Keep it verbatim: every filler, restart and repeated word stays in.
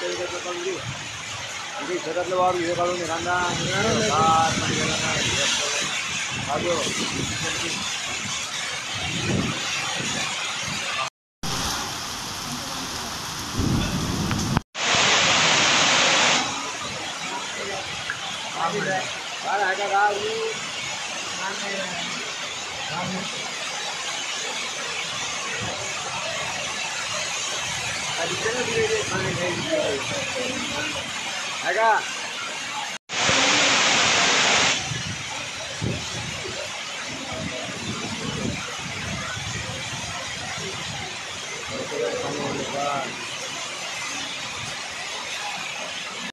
ఇది చెరట్లో వారు ఏ కాదు నిరందా కాదు Para acá, Gaby. Acá.